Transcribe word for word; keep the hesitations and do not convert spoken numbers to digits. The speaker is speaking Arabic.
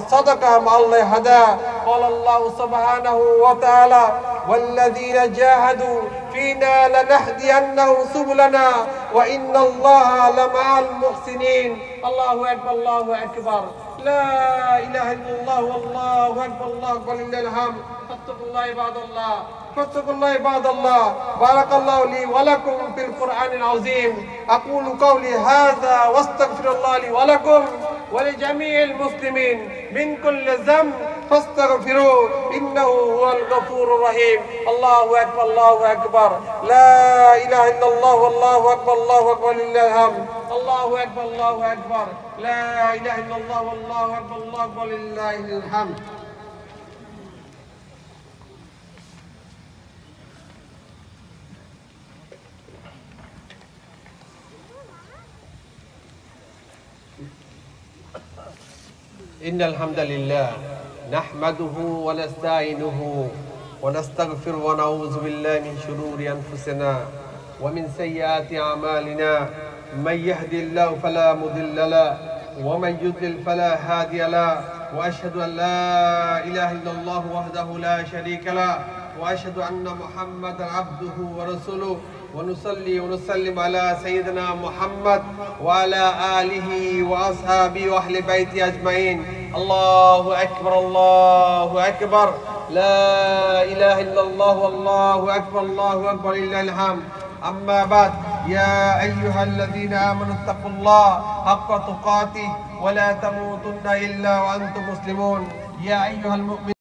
صدق مع الله هدى. قال الله سبحانه وتعالى والذين جاهدوا فينا لنهدينهم سبلنا وإن الله لمع المحسنين. الله أكبر الله أكبر لا إله إلا الله والله أكبر الله أكبر لله الحمد. فاتقوا الله عباد الله فاتقوا الله عباد الله. بارك الله لي ولكم في القرآن العظيم. أقول قولي هذا واستغفر الله لي ولكم ولجميع المسلمين من كل ذنب فاستغفروه إنه هو الغفور الرحيم. الله أكبر الله أكبر لا إله إلا الله والله أكبر الله أكبر لله الحمد. الله أكبر الله أكبر لا إله إلا الله والله أكبر الله أكبر لله الحمد. إن الحمد لله نحمده ونستعينه ونستغفر ونعوذ بالله من شرور أنفسنا ومن سيئات أعمالنا. من يهدي الله فلا مضل له ومن يضلل فلا هادي له. وأشهد أن لا إله إلا الله وحده لا شريك له وأشهد أن محمدا عبده ورسوله. ونصلي ونسلم على سيدنا محمد وعلى آله وأصحابه وأهل بيته أجمعين. الله أكبر الله أكبر لا إله إلا الله والله أكبر الله أكبر لله الحمد. أما بعد يا أيها الذين آمنوا اتقوا الله حق تقاته ولا تموتن إلا وأنتم مسلمون. يا أيها المؤمنون